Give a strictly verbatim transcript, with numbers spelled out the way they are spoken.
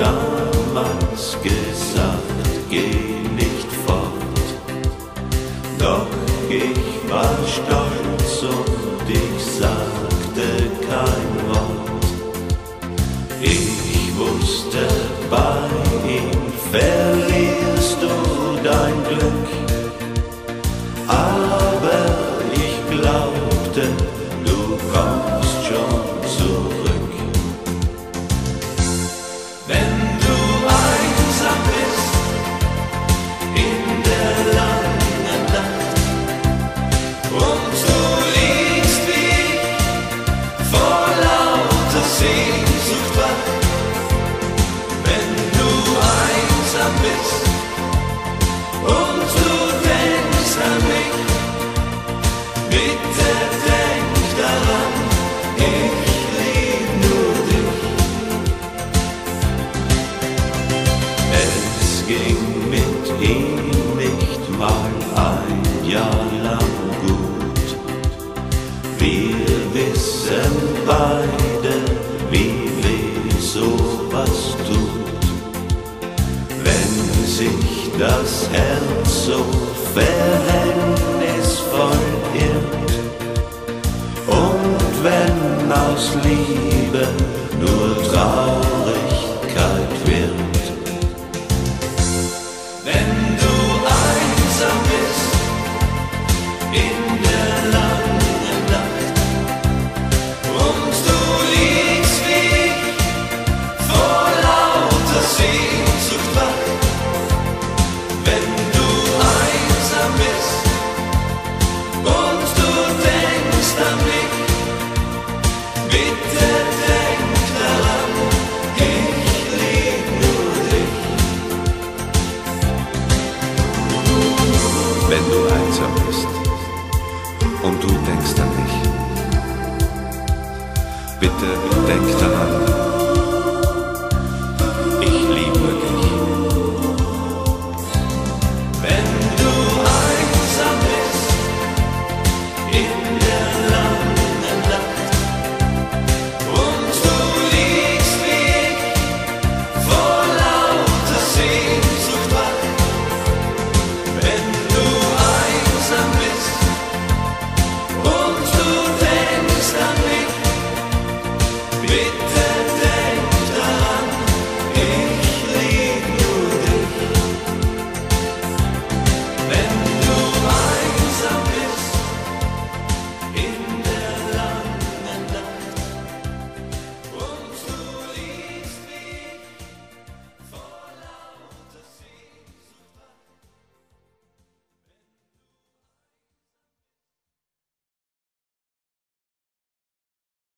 damals gesagt, geh nicht fort. Doch ich war stolz und ich sagte kein Wort. Ich wusste, bei ihm verlierst du dein Glück, aber ich glaubte, du kommst schon zurück. Wenn du einsam bist in der langen Nacht und du liegst wie ich vor lauter Sehnsucht wach, wenn du einsam bist und du denkst an mich, bitte denk daran, ich lieb nur dich. Es ging mit ihm nicht mal ein Jahr lang gut. Wir wissen beide, wie weh sowas tut, wenn sich das Herz so verhängnisvoll irrt und wenn aus Liebe nur Traurigkeit wird. Wenn du einsam bist in der langen Nacht und du liegst wie ich vor lauter Sehnsucht wach, wenn du einsam bist und du denkst an mich, bitte denk daran, ich lieb nur dich. Wenn du einsam bist und du denkst an mich, bitte denk daran,